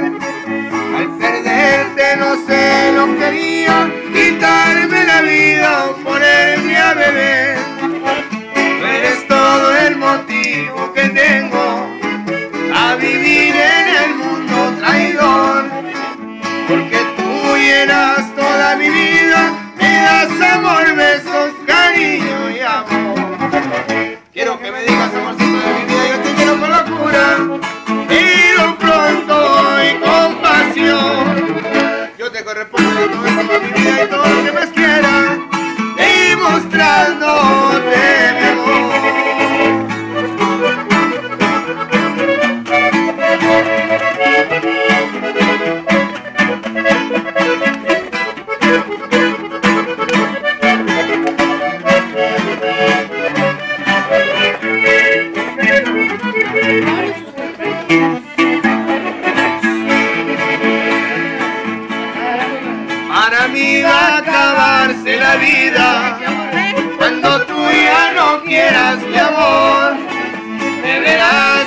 Al perderte no sé lo que quería, quitarme la vida o ponerme a beber. Tú eres todo el motivo que tengo a vivir en el mundo traidor, porque tú llenas toda mi vida, me das amor, besos, cariño y amor. Quiero que me digas, amorcito de mi vida, yo te quiero con locura, pero pronto y con pasión. Yo te correspondo de todo esto para mi vida y todo lo que más quiera, demostrándote mi amor. Para mí va a acabarse la vida cuando tú ya no quieras mi amor. De verás